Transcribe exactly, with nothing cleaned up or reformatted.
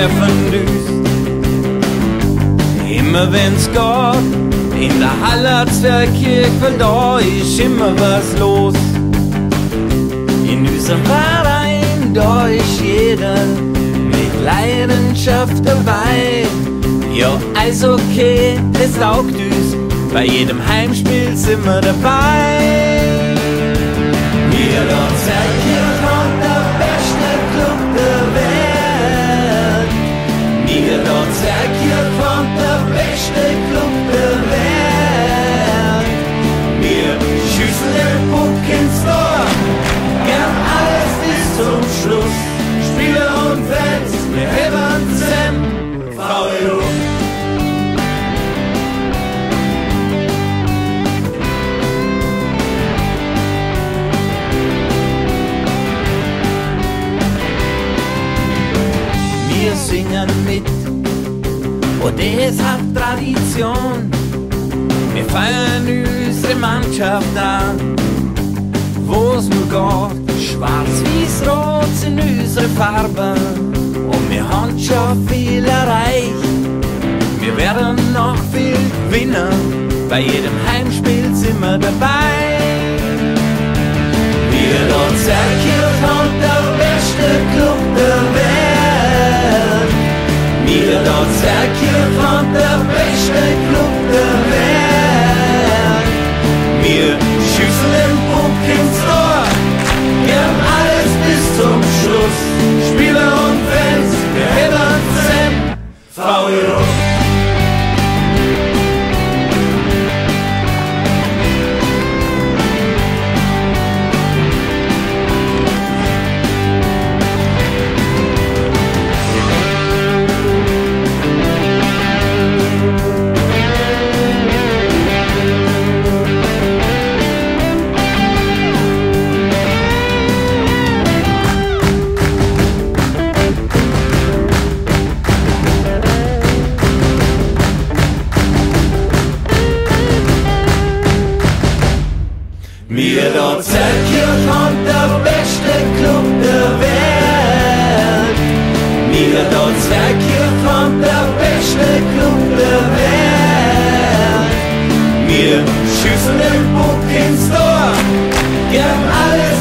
treffen düst. Immer wenn's geht, in der Halle Feldkirch, weil da ist immer was los. In unserem Verein, da ist jeder mit Leidenschaft dabei. Ja, Eishockey, es taugt uns, bei jedem Heimspiel sind wir dabei. Wir da Feldkirch haben der beste Club der Welt. Wir da Feldkirch haben der beste Club der Welt. Wir schießen den Puck ins Tor, gern alles bis zum Schluss. Spieler und Fans, wir heben zusammen, V E U. Wir singen mit, und das hat Tradition. Wir feiern unsere Mannschaft an, wo's nur geht. Schwarz, weiß, rot sind unsere Farben, und wir haben schon viel erreicht. Wir werden noch viel gewinnen, bei jedem Heimspiel sind wir dabei. Wir dort Feldkirch haben der beste Club der Welt. Wir dort Feldkirch haben der beste Club der Welt. Wir schießen den Puck ins Tor, gern alles bis zum Schluss. Spieler und Fans, wir heben zusammen, V E U. Wir dort Feldkirch haben der beste Club der Welt. Wir dort Feldkirch haben der beste Club der Welt. Wir schießen den Puck ins Tor, gern alles